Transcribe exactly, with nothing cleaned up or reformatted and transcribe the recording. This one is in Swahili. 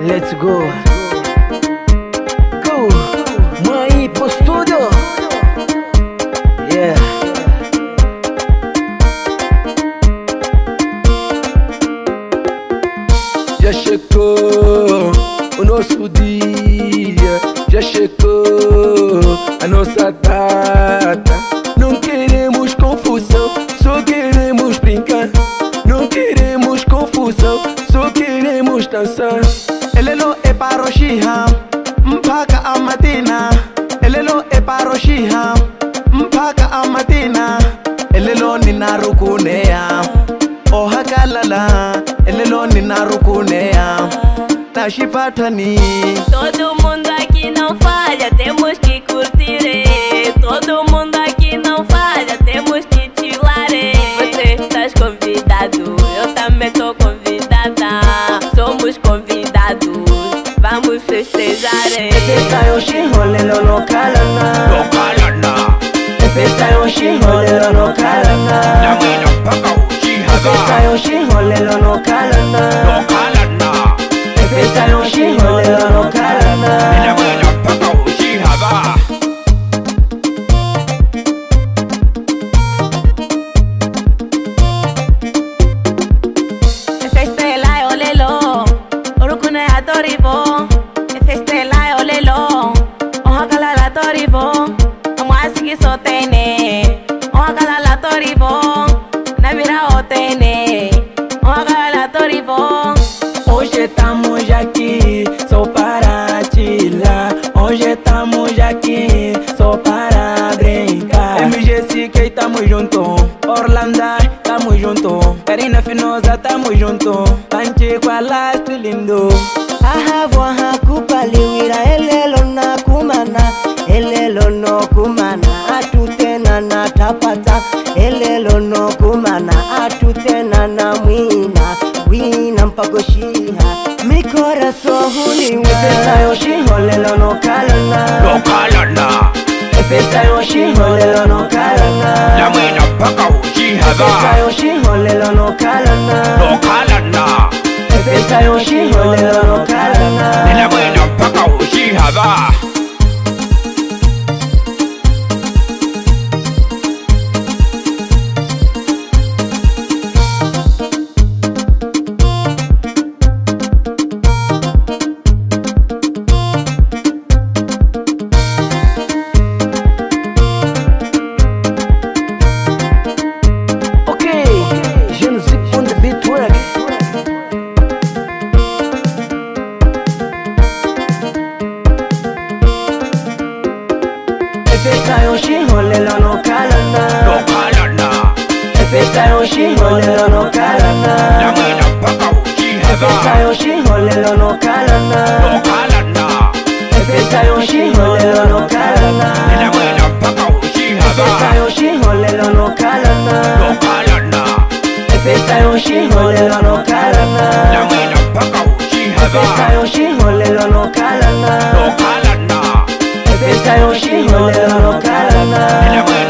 Let's go. Go. Mãe pro studio. Yeah. Já chegou o nosso dia, já chegou a nossa data. Não queremos confusão, só queremos brincar. Não queremos confusão, só queremos dançar. Elelo e paroshiha, mpaka amatina. Elelo e paroshiha, mpaka amatina. Elelo ninarukunea, oh hakalala. Elelo ninarukunea, tashipatani. Todo mundo aqui não falha, temos que curtir. Todo mundo aqui não falha, temos que chilar. Você estás convidado, eu também tô convidada. Somos convidados, vamos festejar. Festa yoshi holelo no kalana, no kalana. Festa yoshi holelo no kalana, la mina paka uchi Festa haga, yoshi holelo no kalana, no kalana. Festa yoshi holelo no kalana, la mina paka uchi haga. Festela olelo, orukune atorivo. Festela olelo, ohakala la torivo. Amwasiki sotene, ohakala la torivo. Navira otene, ohakala la torivo. Hoje estamos aqui só para chilar. Hoje estamos aqui só para brincar. M G C K tamo junto, Orlando tamo junto, Karina Finosa tamo junto, Panche kwa last lindo. Ahavo hakupa liwira elelo na kumana, elelo no kumana, atutena na tapata, elelo no kumana, atutena na mwina, wina mpagoshiha, mi corazón huliwa. Festa yoshi holelo no kalana, No kalana. Festa yoshi holelo no kalana, La mina paka uchi Festa haga, yoshi holelo no kalana, no kalana. Festa yoshi holelo no kalana. la mina paka uchi haga. Ok, je nous ai on the beat work. Festa yoshi holelo no kalana, No kalana. Festa yoshi holelo no la kalana, mina paka uchi Festa haga, yoshi holelo no kalana, no kalana. Festa yoshi holelo no kalana, la mina paka uchi Festa haga, yoshi holelo no kalana, no kalana. Festa yoshi holelo no kalana, la mina paka uchi Festa haga, yoshi holelo no kalana, no kalana. Festa yoshi holelo no kalana. la mina